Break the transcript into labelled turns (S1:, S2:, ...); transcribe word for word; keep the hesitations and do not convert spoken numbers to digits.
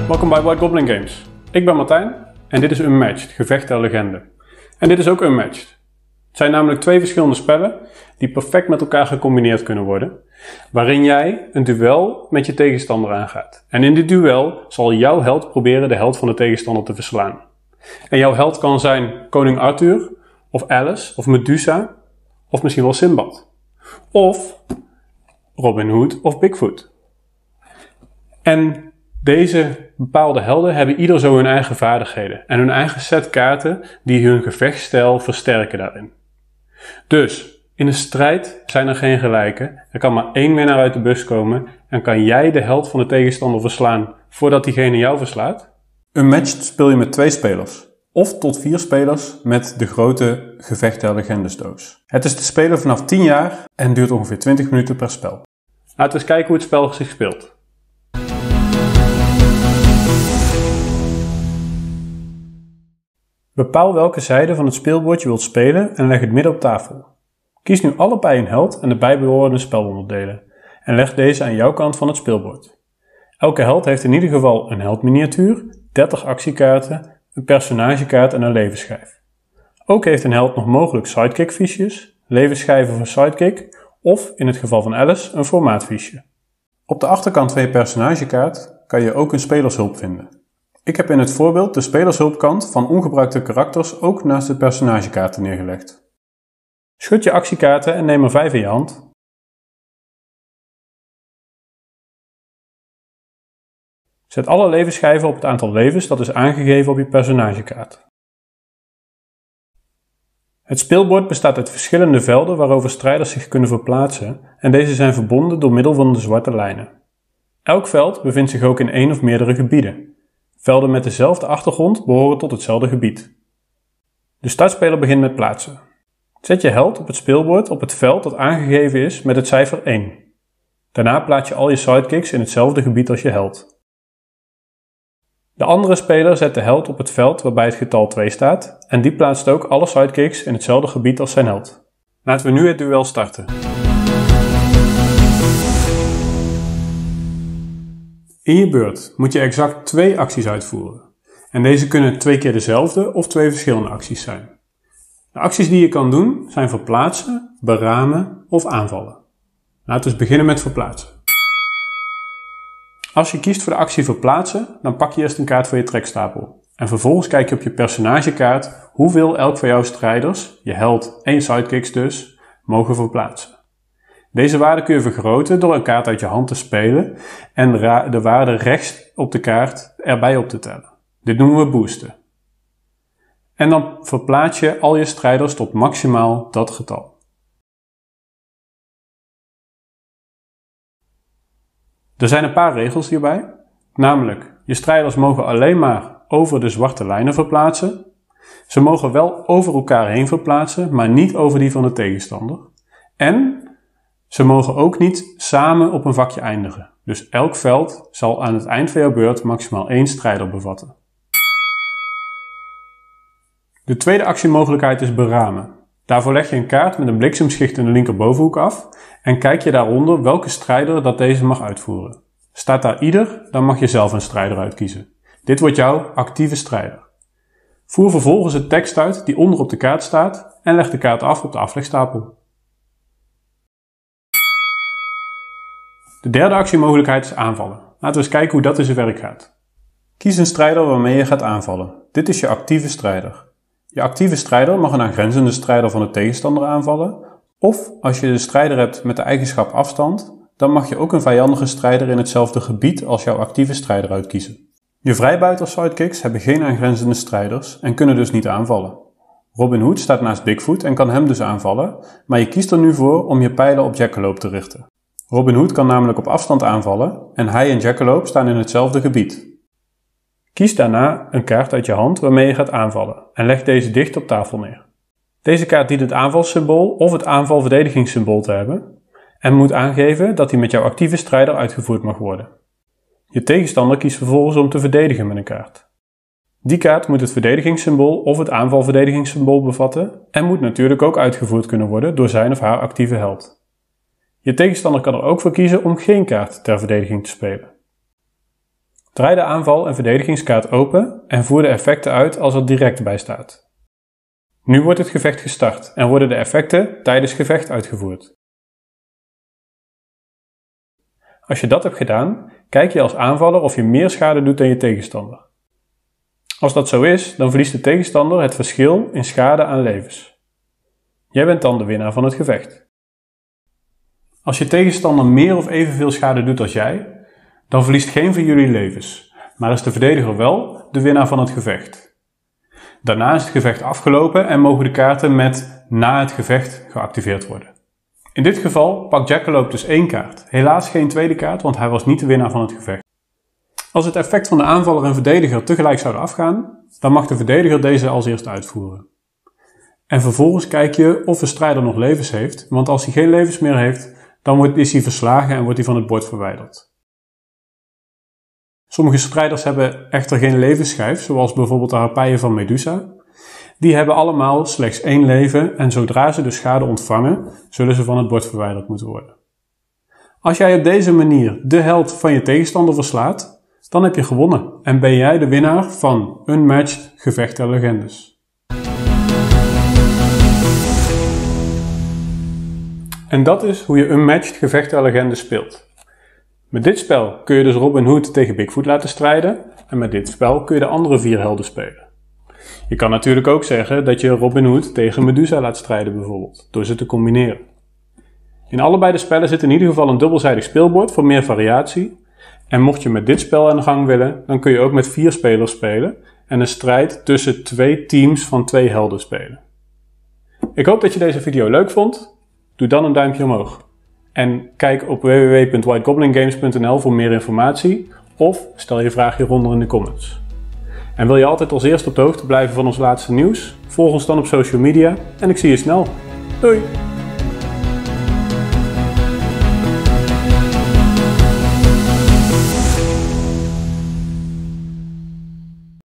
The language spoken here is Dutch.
S1: Welkom bij White Goblin Games. Ik ben Martijn en dit is Unmatched, Gevecht der Legende. En dit is ook Unmatched. Het zijn namelijk twee verschillende spellen die perfect met elkaar gecombineerd kunnen worden, waarin jij een duel met je tegenstander aangaat. En in dit duel zal jouw held proberen de held van de tegenstander te verslaan. En jouw held kan zijn koning Arthur, of Alice, of Medusa, of misschien wel Sinbad. Of Robin Hood of Bigfoot. En deze bepaalde helden hebben ieder zo hun eigen vaardigheden en hun eigen set kaarten die hun gevechtsstijl versterken daarin. Dus in een strijd zijn er geen gelijken. Er kan maar één winnaar uit de bus komen en kan jij de held van de tegenstander verslaan voordat diegene jou verslaat.
S2: Unmatched speel je met twee spelers. Of tot vier spelers met de grote Gevecht der Legendes doos. Het is te spelen vanaf tien jaar en duurt ongeveer twintig minuten per spel.
S1: Laten we eens kijken hoe het spel zich speelt. Bepaal welke zijde van het speelbord je wilt spelen en leg het midden op tafel. Kies nu allebei een held en de bijbehorende spelonderdelen en leg deze aan jouw kant van het speelbord. Elke held heeft in ieder geval een heldminiatuur, dertig actiekaarten, een personagekaart en een levensschijf. Ook heeft een held nog mogelijk sidekick-fiches, levensschijven voor sidekick of, in het geval van Alice, een formaatfiche. Op de achterkant van je personagekaart kan je ook een spelershulp vinden. Ik heb in het voorbeeld de spelershulpkant van ongebruikte karakters ook naast de personagekaarten neergelegd. Schud je actiekaarten en neem er vijf in je hand. Zet alle levensschijven op het aantal levens dat is aangegeven op je personagekaart. Het speelbord bestaat uit verschillende velden waarover strijders zich kunnen verplaatsen en deze zijn verbonden door middel van de zwarte lijnen. Elk veld bevindt zich ook in één of meerdere gebieden. Velden met dezelfde achtergrond behoren tot hetzelfde gebied. De startspeler begint met plaatsen. Zet je held op het speelbord op het veld dat aangegeven is met het cijfer één. Daarna plaats je al je sidekicks in hetzelfde gebied als je held. De andere speler zet de held op het veld waarbij het getal twee staat en die plaatst ook alle sidekicks in hetzelfde gebied als zijn held. Laten we nu het duel starten. In je beurt moet je exact twee acties uitvoeren. En deze kunnen twee keer dezelfde of twee verschillende acties zijn. De acties die je kan doen zijn verplaatsen, beramen of aanvallen. Laten we eens beginnen met verplaatsen. Als je kiest voor de actie verplaatsen, dan pak je eerst een kaart voor je trekstapel. En vervolgens kijk je op je personagekaart hoeveel elk van jouw strijders, je held en je sidekicks dus, mogen verplaatsen. Deze waarde kun je vergroten door een kaart uit je hand te spelen en de waarde rechts op de kaart erbij op te tellen. Dit noemen we boosten. En dan verplaats je al je strijders tot maximaal dat getal. Er zijn een paar regels hierbij, namelijk je strijders mogen alleen maar over de zwarte lijnen verplaatsen. Ze mogen wel over elkaar heen verplaatsen, maar niet over die van de tegenstander. En ze mogen ook niet samen op een vakje eindigen. Dus elk veld zal aan het eind van jouw beurt maximaal één strijder bevatten. De tweede actiemogelijkheid is beramen. Daarvoor leg je een kaart met een bliksemschicht in de linkerbovenhoek af en kijk je daaronder welke strijder dat deze mag uitvoeren. Staat daar ieder, dan mag je zelf een strijder uitkiezen. Dit wordt jouw actieve strijder. Voer vervolgens de tekst uit die onder op de kaart staat en leg de kaart af op de aflegstapel. De derde actiemogelijkheid is aanvallen. Laten we eens kijken hoe dat in zijn werk gaat. Kies een strijder waarmee je gaat aanvallen. Dit is je actieve strijder. Je actieve strijder mag een aangrenzende strijder van de tegenstander aanvallen. Of als je de strijder hebt met de eigenschap afstand, dan mag je ook een vijandige strijder in hetzelfde gebied als jouw actieve strijder uitkiezen. Je vrijbuiter sidekicks hebben geen aangrenzende strijders en kunnen dus niet aanvallen. Robin Hood staat naast Bigfoot en kan hem dus aanvallen, maar je kiest er nu voor om je pijlen op Jackalope te richten. Robin Hood kan namelijk op afstand aanvallen en hij en Jackalope staan in hetzelfde gebied. Kies daarna een kaart uit je hand waarmee je gaat aanvallen en leg deze dicht op tafel neer. Deze kaart dient het aanvalsymbool of het aanval-verdedigingssymbool te hebben en moet aangeven dat hij met jouw actieve strijder uitgevoerd mag worden. Je tegenstander kiest vervolgens om te verdedigen met een kaart. Die kaart moet het verdedigingssymbool of het aanval-verdedigingssymbool bevatten en moet natuurlijk ook uitgevoerd kunnen worden door zijn of haar actieve held. Je tegenstander kan er ook voor kiezen om geen kaart ter verdediging te spelen. Draai de aanval- en verdedigingskaart open en voer de effecten uit als er direct bij staat. Nu wordt het gevecht gestart en worden de effecten tijdens gevecht uitgevoerd. Als je dat hebt gedaan, kijk je als aanvaller of je meer schade doet dan je tegenstander. Als dat zo is, dan verliest de tegenstander het verschil in schade aan levens. Jij bent dan de winnaar van het gevecht. Als je tegenstander meer of evenveel schade doet als jij, dan verliest geen van jullie levens, maar is de verdediger wel de winnaar van het gevecht. Daarna is het gevecht afgelopen en mogen de kaarten met na het gevecht geactiveerd worden. In dit geval pakt Jackalope dus één kaart, helaas geen tweede kaart, want hij was niet de winnaar van het gevecht. Als het effect van de aanvaller en verdediger tegelijk zouden afgaan, dan mag de verdediger deze als eerst uitvoeren. En vervolgens kijk je of de strijder nog levens heeft, want als hij geen levens meer heeft, dan is hij verslagen en wordt hij van het bord verwijderd. Sommige strijders hebben echter geen levensschijf, zoals bijvoorbeeld de harpijen van Medusa. Die hebben allemaal slechts één leven en zodra ze de schade ontvangen, zullen ze van het bord verwijderd moeten worden. Als jij op deze manier de held van je tegenstander verslaat, dan heb je gewonnen en ben jij de winnaar van Unmatched Gevecht der Legendes. En dat is hoe je Unmatched Gevecht der Legendes speelt. Met dit spel kun je dus Robin Hood tegen Bigfoot laten strijden en met dit spel kun je de andere vier helden spelen. Je kan natuurlijk ook zeggen dat je Robin Hood tegen Medusa laat strijden bijvoorbeeld, door ze te combineren. In allebei de spellen zit in ieder geval een dubbelzijdig speelbord voor meer variatie. En mocht je met dit spel aan de gang willen, dan kun je ook met vier spelers spelen en een strijd tussen twee teams van twee helden spelen. Ik hoop dat je deze video leuk vond. Doe dan een duimpje omhoog. En kijk op w w w punt white goblin games punt n l voor meer informatie of stel je vraag hieronder in de comments. En wil je altijd als eerste op de hoogte blijven van ons laatste nieuws? Volg ons dan op social media en ik zie je snel. Doei!